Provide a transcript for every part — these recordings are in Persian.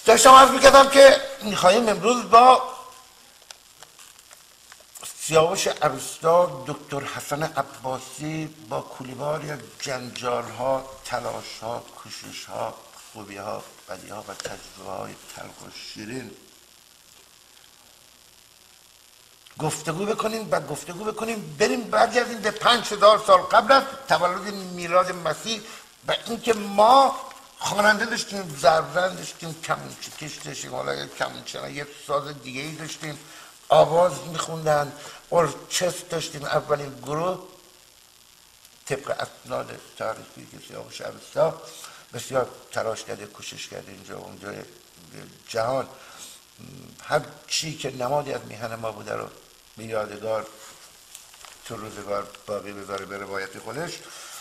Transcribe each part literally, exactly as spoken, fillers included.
داشتم عرض میکردم که میخواییم امروز با سیاوش اوستا، دکتر حسن عباسی با کولیواری از جنجال ها، تلاش ها، کوشش ها، خوبی ها، بدی ها و تجربه های تلخ و شیرین گفتگو بکنیم و گفتگو بکنیم بریم برگردیم به پنج هزار سال قبل از تولد میلاد مسیح و اینکه ما خواننده داشتیم، زرزن داشتیم، کمونچه کش داشتیم، حالا کمونچه یه ساز دیگه ای داشتیم، آواز میخوندن، ارکستر داشتیم. اولین گروه طبق اسناد تاریخی که سیاوش اوستا بسیار تلاش کرده، کوشش کرده اینجا و اونجا جهان هر چی که نمادی از میهن ما بوده رو به یادگار تو روزگار باقی بذاره به روایت خودش.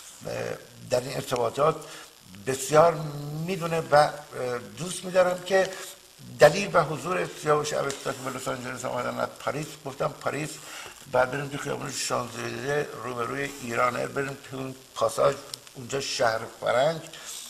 در این ارتباطات بسیار میدونه و دوست میدارم که دلیل و حضور سیاوش اوستا که به لس آنجلس آمدن از پاریس، گفتم پاریس بعد بریم تو خیابون شانزلیزه روبروی ایرانه، بریم تو اون پاساژ اونجا شهر فرنگ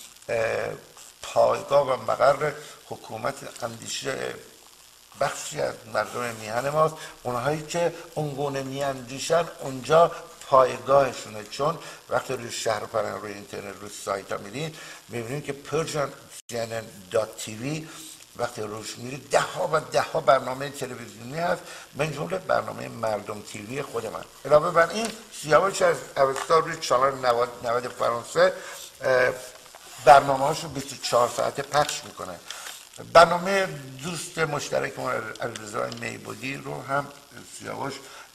پایگاه و مقر حکومت اندیشه بخشی از مردم میهن ماست، اونهایی که اونگونه میاندیشن اونجا پایگاهشونه. چون وقتی روی شهر فرنگ روی اینترنت روی سایت ها میرین میبینید که پرژن سی ان ان دات تی وی وقتی روش میرید ده ها و ده ها برنامه تلویزیونی هست، من جمله برنامه مردم تیوی خود من. علاوه بر این سیاوش از اوستا روی چانل نود فرانسه برنامه هاشو بیست و چهار ساعته پخش میکنه. برنامه دوست مشترک ما علیرضا میبودی رو هم سیاوش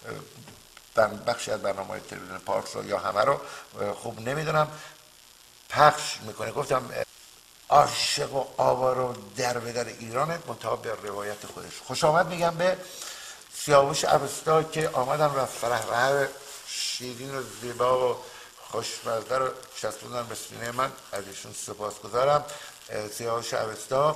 بخشی از برنامه های تلویزیون پارس رو یا همه رو خوب نمیدونم پخش میکنه. گفتم عاشق و آوار و در به در ایرانه منتها به روایت خودش. خوش آمد میگم به سیاوش اوستا که آمدن و فرح شیرین و زیبا و خوشمزه رو چسبوندن به سینه من، از ایشون سپاسگزارم. سیاوش اوستا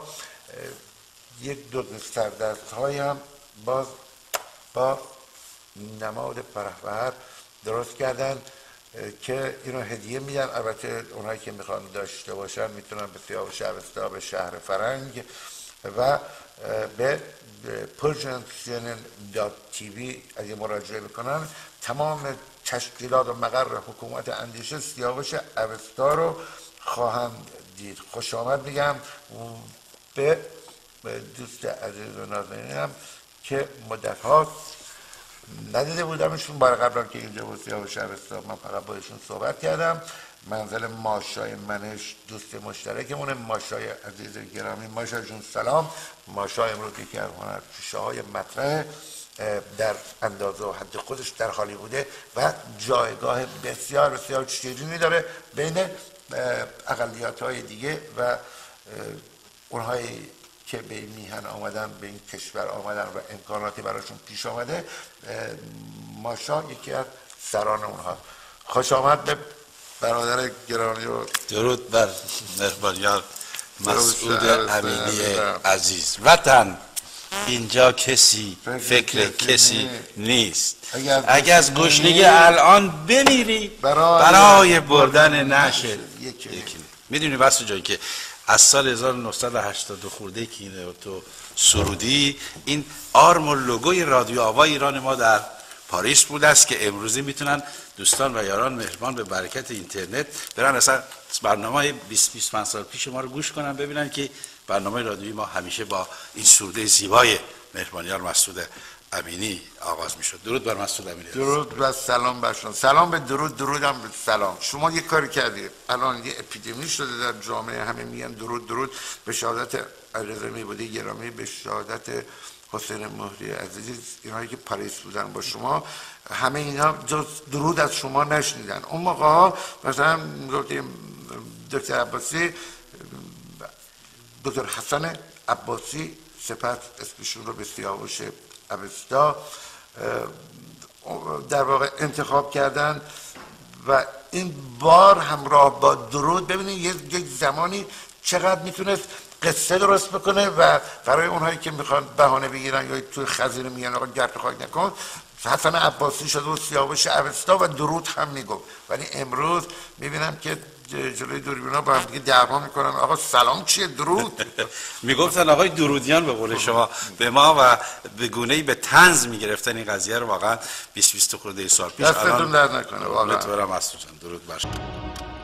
یک دو سردست های هم باز با نماد فرح درست کردن که اینو هدیه میدن. البته اونهایی که میخوان داشته باشن میتونن به سیاوش اوستا به شهر فرنگ و به پرژن سی ان ان دات تی وی اگه مراجعه بکنن تمام تشکیلات و مقر حکومت اندیشه سیاوش اوستا رو خواهند دید. خوش آمد میگم به دوست عزیز و نازنینم که مدت ها ندیده بودمشون. بار قبلا که اینجا بود سیاوش اوستا من فقط با ایشون صحبت کردم. منزل ماشای منش دوست مشترکمونه، ماشای عزیز گرامی. ماشا جون سلام. ماشا امروز یکی از هنرپیشه های مطرح در اندازه و حد خودش در هالیووده و جایگاه بسیار بسیار شیرینی داره بین اقلیت های دیگه و اونهایی که به میهن آمدن، به این کشور آمدن و امکاناتی براشون پیش آمده. ماشا یکی از سران اونها. خوش آمد به برادر گرامی و درود بر مهربانیار مسعود امینی عزیز. وطن اینجا کسی فکر کسی نیست. اگر از گشنگی الان بمیری برای بردن نشه یکی. میدونی بس جایی که از سال هزار و نهصد و هشتاد خورده که اینه تو سرودی، این آرم و لوگوی رادیو آوا ایران ما در پاریس بود است که امروزی میتونن دوستان و یاران مهربان به برکت اینترنت برن اصلا برنامه بیست بیست و پنج سال پیش ما رو گوش کنن، ببینن که برنامه رادیویی ما همیشه با این سروده زیبای مهربانیار مسعود امینی آغاز میشد. درود بر مسعود امینی. درود و سلام بر شما. سلام به درود، درودم به سلام. شما یه کاری کردید، الان یه اپیدمی شده در جامعه، همه میگن درود درود به شهادت علیرضا میبودی گرامی، به شهادت حسین مهری عزیز، اینهایی که پاریس بودن با شما، همه اینا جز درود از شما نشنیدن. اون موقع ها مثلا گفتیم دکتر عباسی، دکتر حسن عباسی، سپس اسمشون رو به سیاوش اوستا در واقع انتخاب کردن و این بار همراه با درود ببینید یک زمانی چقدر میتونست قصه درست بکنه و برای اونهایی که میخوان بهانه بگیرن یا توی خزینه میگن آقا گرد خاک نکن، حسن عباسی شده و سیاوش اوستا و درود هم میگفت. ولی امروز میبینم که جلوی دوربینا با هم دیگه دعوا میکنن آقا سلام چیه درود میگفتن آقای درودیان به قول شما به ما و به گونه‌ای به طنز میگرفتن این قضیه رو واقعا بیست بیست خورده سال پیش. دستتون درد نکنه واقعا. امیدوارم مسعود جان درود بر شما.